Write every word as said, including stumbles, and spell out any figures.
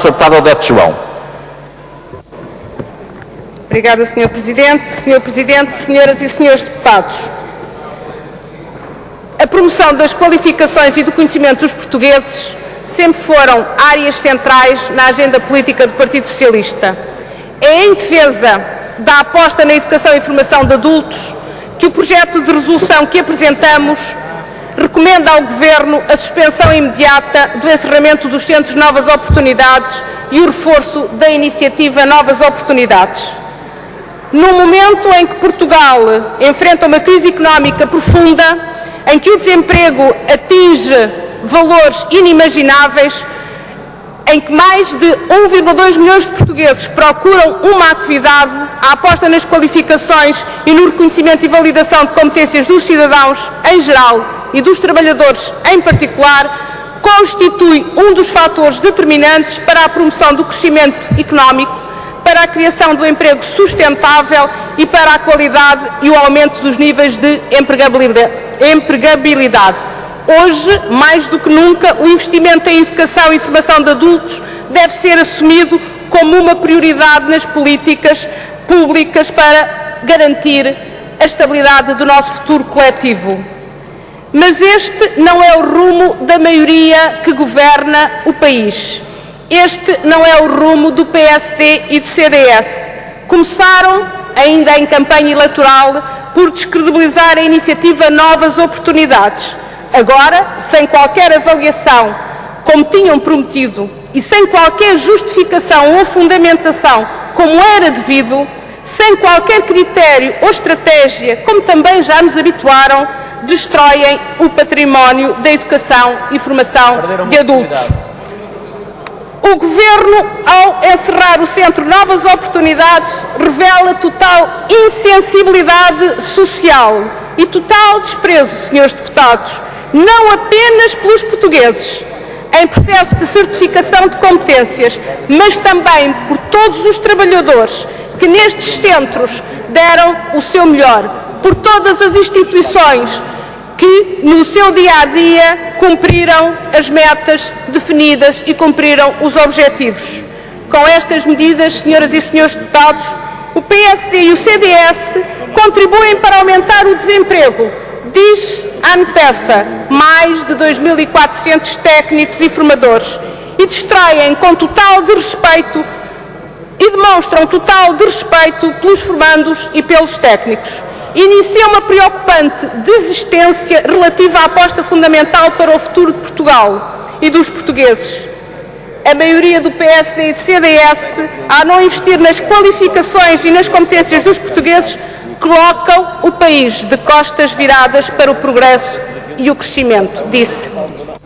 senhora Deputada Odete João. Obrigada, senhor Presidente. senhor Presidente, senhoras e senhores deputados. A promoção das qualificações e do conhecimento dos portugueses sempre foram áreas centrais na agenda política do Partido Socialista. É em defesa da aposta na educação e formação de adultos que o projeto de resolução que apresentamos recomenda ao Governo a suspensão imediata do encerramento dos Centros Novas Oportunidades e o reforço da iniciativa Novas Oportunidades. Num momento em que Portugal enfrenta uma crise económica profunda, em que o desemprego atinge valores inimagináveis, em que mais de um vírgula dois milhões de portugueses procuram uma atividade, a aposta nas qualificações e no reconhecimento e validação de competências dos cidadãos em geral e dos trabalhadores em particular, constitui um dos fatores determinantes para a promoção do crescimento económico, para a criação do emprego sustentável e para a qualidade e o aumento dos níveis de empregabilidade. Hoje, mais do que nunca, o investimento em educação e formação de adultos deve ser assumido como uma prioridade nas políticas públicas para garantir a estabilidade do nosso futuro coletivo. Mas este não é o rumo da maioria que governa o país. Este não é o rumo do P S D e do C D S. Começaram, ainda em campanha eleitoral, por descredibilizar a iniciativa Novas Oportunidades. Agora, sem qualquer avaliação, como tinham prometido, e sem qualquer justificação ou fundamentação, como era devido, sem qualquer critério ou estratégia, como também já nos habituaram, destroem o património da educação e formação de adultos. O Governo, ao encerrar o Centro Novas Oportunidades, revela total insensibilidade social e total desprezo, senhores deputados, não apenas pelos portugueses, em processo de certificação de competências, mas também por todos os trabalhadores que nestes centros deram o seu melhor, por todas as instituições que, no seu dia-a-dia, cumpriram as metas definidas e cumpriram os objetivos. Com estas medidas, senhoras e senhores deputados, o P S D e o C D S contribuem para aumentar o desemprego, diz a ANPEFA, mais de dois mil e quatrocentos técnicos e formadores, e destroem com total desrespeito e demonstram total desrespeito pelos formandos e pelos técnicos. Inicia uma preocupante desistência relativa à aposta fundamental para o futuro de Portugal e dos portugueses. A maioria do P S D e do C D S, a não investir nas qualificações e nas competências dos portugueses, colocam o país de costas viradas para o progresso e o crescimento, disse.